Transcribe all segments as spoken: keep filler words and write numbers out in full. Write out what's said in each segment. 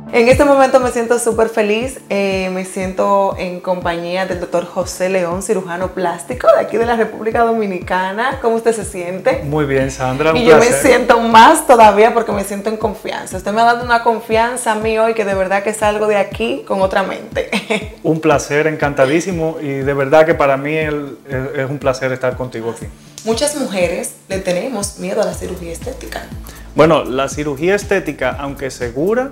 En este momento me siento súper feliz, eh, me siento en compañía del doctor José León, cirujano plástico de aquí de la República Dominicana. ¿Cómo usted se siente? Muy bien, Sandra, un Y yo placer. me siento más todavía porque me siento en confianza. Usted me ha dado una confianza a mí hoy que de verdad que salgo de aquí con otra mente. Un placer, encantadísimo, y de verdad que para mí el, es, es un placer estar contigo aquí. Muchas mujeres le tenemos miedo a la cirugía estética. Bueno, la cirugía estética, aunque segura,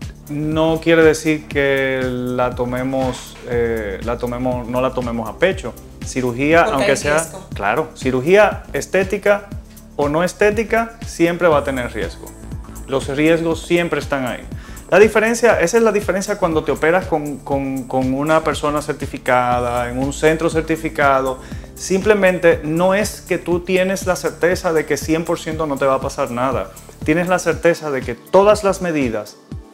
no quiere decir que la tomemos, eh, la tomemos, no la tomemos a pecho. Cirugía, Porque aunque hay sea, riesgo. claro, cirugía estética o no estética, siempre va a tener riesgo. Los riesgos siempre están ahí. La diferencia, esa es la diferencia cuando te operas con, con, con una persona certificada, en un centro certificado. Simplemente no es que tú tienes la certeza de que cien por ciento no te va a pasar nada. Tienes la certeza de que todas las medidas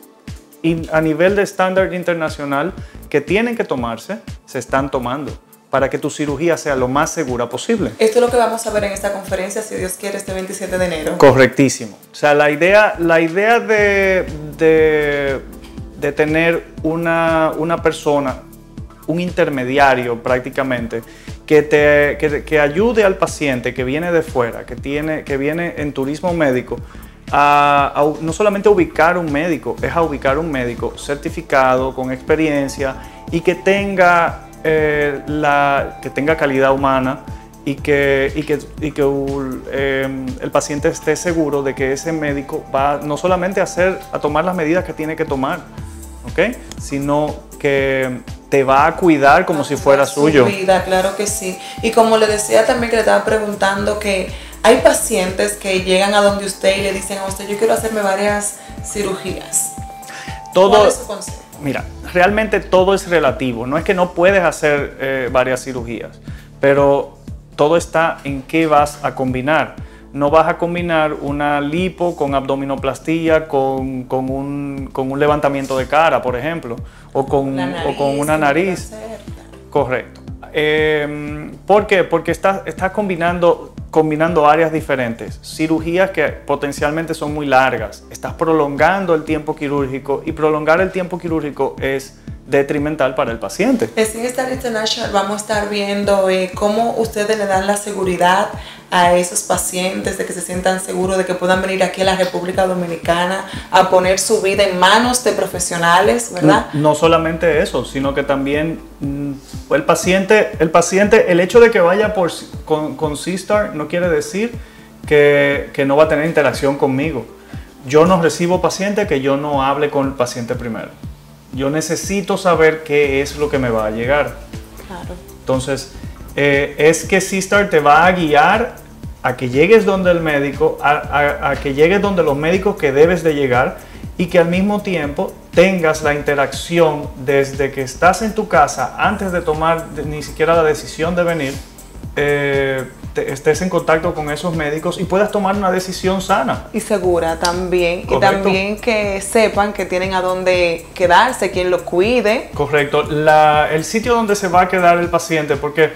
y a nivel de estándar internacional que tienen que tomarse, se están tomando para que tu cirugía sea lo más segura posible. Esto es lo que vamos a ver en esta conferencia, si Dios quiere, este veintisiete de enero. Correctísimo. O sea, la idea, la idea de, de, de tener una, una persona, un intermediario prácticamente, que, te, que, que ayude al paciente que viene de fuera, que, tiene, que viene en turismo médico, A, a, no solamente a ubicar un médico, es a ubicar un médico certificado, con experiencia y que tenga, eh, la, que tenga calidad humana y que, y que, y que eh, el paciente esté seguro de que ese médico va no solamente a, hacer, a tomar las medidas que tiene que tomar, ¿okay? Sino que te va a cuidar como si fuera suyo. Su vida, claro que sí. Y como le decía también, que le estaba preguntando que hay pacientes que llegan a donde usted y le dicen a usted, yo quiero hacerme varias cirugías. Todo, ¿Cuál es su consejo? Mira, realmente todo es relativo. No es que no puedes hacer eh, varias cirugías, pero todo está en qué vas a combinar. No vas a combinar una lipo con abdominoplastía, con, con, un, con un levantamiento de cara, por ejemplo, o con, nariz, o con una nariz. Correcto. Eh, ¿Por qué? Porque estás, estás combinando, combinando áreas diferentes, cirugías que potencialmente son muy largas, estás prolongando el tiempo quirúrgico y prolongar el tiempo quirúrgico es detrimental para el paciente. En SkinStar International vamos a estar viendo eh, cómo ustedes le dan la seguridad a esos pacientes de que se sientan seguros, de que puedan venir aquí a la República Dominicana a poner su vida en manos de profesionales, ¿verdad? No, no solamente eso, sino que también mm, el paciente, el paciente, el hecho de que vaya por, con, con SeaStar no quiere decir que, que no va a tener interacción conmigo. Yo no recibo paciente que yo no hable con el paciente primero. Yo necesito saber qué es lo que me va a llegar. Claro. Entonces, eh, es que SeaStar te va a guiar a que llegues donde el médico, a, a, a que llegues donde los médicos que debes de llegar y que al mismo tiempo tengas la interacción desde que estás en tu casa, antes de tomar de, ni siquiera la decisión de venir, eh, te, estés en contacto con esos médicos y puedas tomar una decisión sana. Y segura también. Correcto. Y también que sepan que tienen a dónde quedarse, quien lo cuide. Correcto. La, el sitio donde se va a quedar el paciente, porque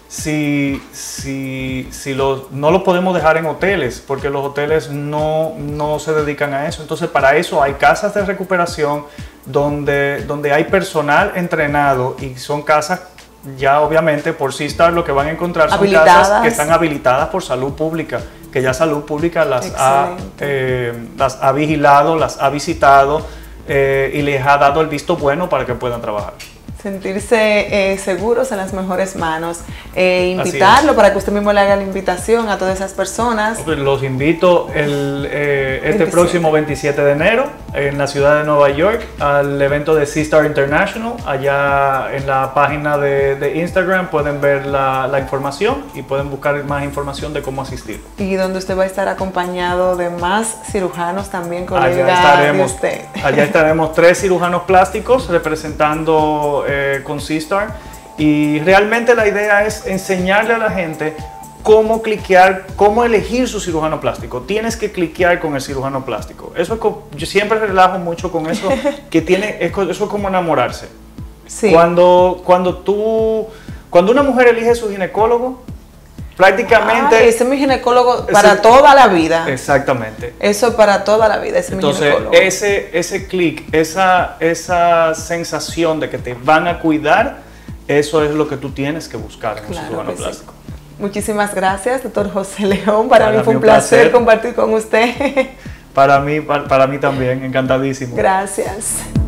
si, si, si lo, no lo podemos dejar en hoteles, porque los hoteles no, no se dedican a eso. Entonces, para eso hay casas de recuperación donde, donde hay personal entrenado y son casas ya obviamente por SeaStar lo que van a encontrar son casas que están habilitadas por salud pública, que ya salud pública las, ha, eh, las ha vigilado, las ha visitado eh, y les ha dado el visto bueno para que puedan trabajar. Sentirse eh, seguros en las mejores manos. Eh, invitarlo para que usted mismo le haga la invitación a todas esas personas. Los invito el, eh, este veintisiete. Próximo veintisiete de enero en la ciudad de Nueva York al evento de SeaStar International. Allá en la página de, de Instagram pueden ver la, la información y pueden buscar más información de cómo asistir. Y donde usted va a estar acompañado de más cirujanos también, colega allá estaremos, de usted. Allá estaremos tres cirujanos plásticos representando eh, con SeaStar, y realmente la idea es enseñarle a la gente cómo cliquear, cómo elegir su cirujano plástico. Tienes que cliquear con el cirujano plástico. Eso es como, yo siempre relajo mucho con eso, que tiene, eso es como enamorarse. Sí. Cuando, cuando, tú, cuando una mujer elige su ginecólogo, Prácticamente... Ay, ese es mi ginecólogo para ese, toda la vida. Exactamente. Eso es para toda la vida, ese Entonces, es mi ginecólogo. ese, ese clic, esa, esa sensación de que te van a cuidar, eso es lo que tú tienes que buscar en Claro un cirujano que sí. plástico. Muchísimas gracias, doctor José León. Para, para mí fue un placer, placer compartir con usted. Para mí, para, para mí también, encantadísimo. Gracias.